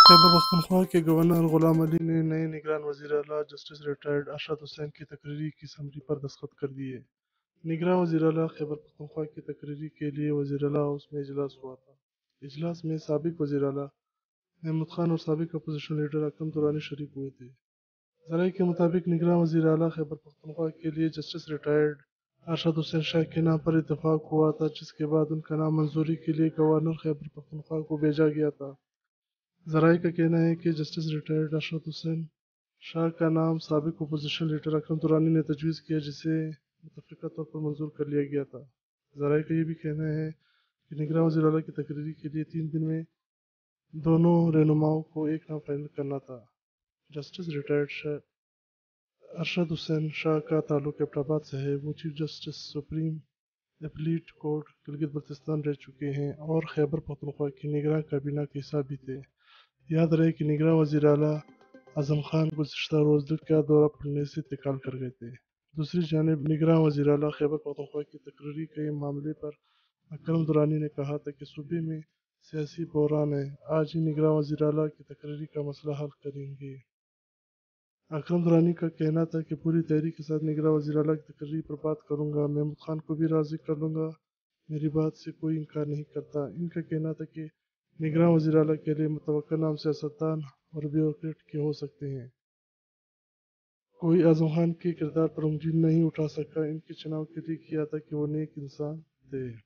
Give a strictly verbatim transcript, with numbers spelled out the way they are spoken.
خیبر پختونخوا کے گورنر غلام علی نے نئے نگران وزیر اعلیٰ جسٹس ریٹائرڈ ارشد حسین کی تقرری کی سمری پر دستخط کر دیے۔ نگراں وزیر اعلیٰ خیبر پختونخوا کی تقرری کے لیے وزیر اعلیٰ ہاؤس میں اجلاس ہوا تھا۔ اجلاس میں سابق وزیر اعلیٰ محمود خان اور سابق اپوزیشن لیڈر اکرم درانی شریک ہوئے تھے۔ ذرائع کے مطابق نگراں وزیر اعلیٰ خیبر پختونخوا کے لیے جسٹس ریٹائرڈ ارشد حسین شاہ کے نام پر اتفاق ہوا تھا، جس کے بعد ان کا نام منظوری کے لیے گورنر خیبر پختونخوا کو بھیجا گیا تھا۔ ذرائع کا کہنا ہے کہ جسٹس ریٹائرڈ ارشد حسین شاہ کا نام سابق اپوزیشن لیڈر اکرم درانی نے تجویز کیا، جسے متفقہ طور پر منظور کر لیا گیا تھا۔ ذرائع کا یہ بھی کہنا ہے کہ نگراں وزیر اعلیٰ کی تقرری کے لیے تین دن میں دونوں رہنماؤں کو ایک نام فائنل کرنا تھا۔ جسٹس ریٹائرڈ ارشد حسین شاہ کا تعلق ایبٹ آباد سے ہے۔ وہ chief justice supreme appellate court Gilgit Baltistan رہ چکے ہیں اور خیبر پختونخوا کی نگراں کابینہ کے حصہ بھی تھے۔ یاد رہے کہ نگراں وزیر اعلیٰ اعظم خان گزشتہ روز دل کا دورہ پڑنے سے انتقال کر گئے تھے۔ دوسری جانب نگراں وزیر اعلیٰ خیبر پختونخوا کی تقرری کے معاملے پر اکرم درانی نے کہا تھا کہ صوبے میں سیاسی بحران ہے، آج ہی نگراں وزیر اعلیٰ کی تقرری کا مسئلہ حل کریں گے۔ اکرم درانی کا کہنا تھا کہ پوری تحریک کے ساتھ نگراں وزیر اعلیٰ کی تقرری پر بات کروں گا، محمود خان کو بھی راضی کر لوں گا، میری بات سے کوئی انکار نہیں کرتا۔ ان کا کہنا تھا کہ نگراں وزیر اعلیٰ کے لیے متوقع نام سیاستدان اور بیوروکریٹ کے ہو سکتے ہیں۔ کوئی اعظم خان کے کردار پر انگلی نہیں اٹھا سکا، ان کے چناؤ کے لیے کیا تھا کہ وہ نیک انسان تھے۔